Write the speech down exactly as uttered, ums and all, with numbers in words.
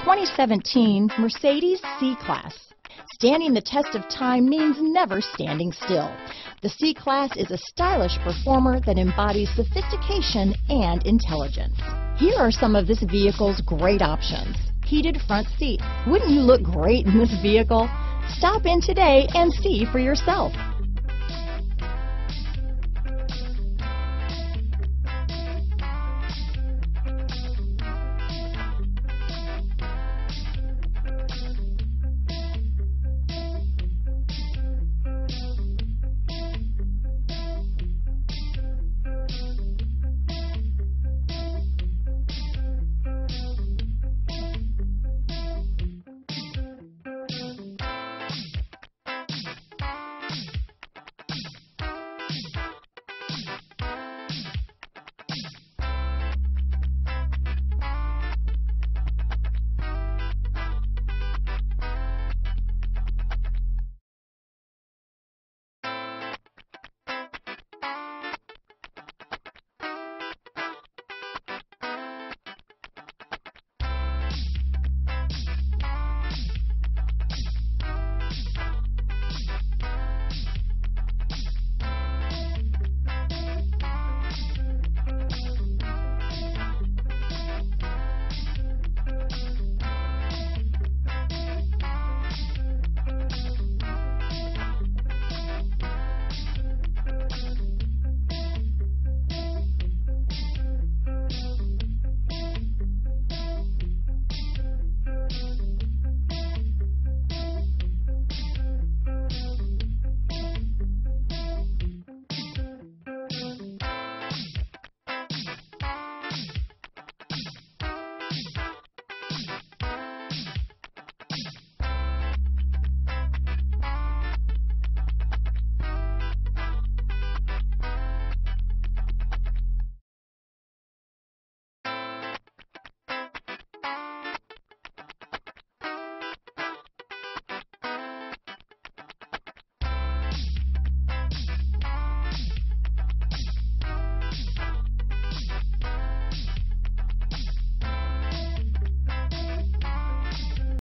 twenty seventeen Mercedes C-Class. Standing the test of time means never standing still. The C-Class is a stylish performer that embodies sophistication and intelligence. Here are some of this vehicle's great options. Heated front seats. Wouldn't you look great in this vehicle? Stop in today and see for yourself.